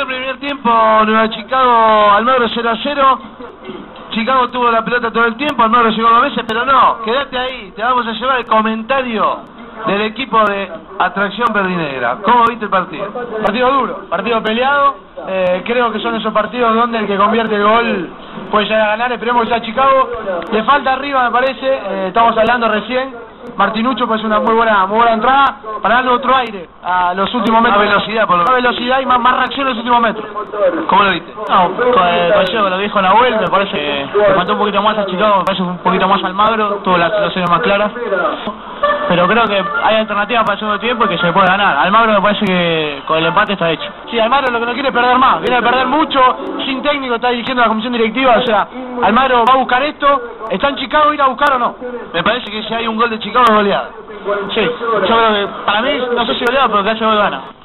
el primer tiempo, Nueva Chicago, Almagro 0-0. Chicago tuvo la pelota todo el tiempo, Almagro llegó 2 veces, pero no, quédate ahí, te vamos a llevar el comentario del equipo de Atracción Verdinegra. ¿Cómo viste el partido? Partido duro, partido peleado. Creo que son esos partidos donde el que convierte el gol puede llegar a ganar. Esperemos que sea Chicago. Le falta arriba, me parece. Estamos hablando recién. Martinuccio pues una muy buena entrada para darle otro aire a los últimos metros. Más velocidad, por lo menos. Más velocidad y más reacción en los últimos metros. ¿Cómo lo viste? No, coincido con lo que dijo Nahuel. Me parece que le faltó un poquito más a Chicago, me parece un poquito más Almagro. Tuvo las situaciones más claras. Pero creo que hay alternativas para el segundo tiempo y que se puede ganar. Almagro me parece que con el empate está hecho. Sí, Almagro lo que no quiere es perder más. Viene a perder mucho, sin técnico, está dirigiendo la comisión directiva. O sea, Almagro va a buscar esto. ¿Está en Chicago ir a buscar o no? Me parece que si hay un gol de Chicago es goleada. Sí, yo creo que para mí, no sé si goleada, pero que hace gol gana.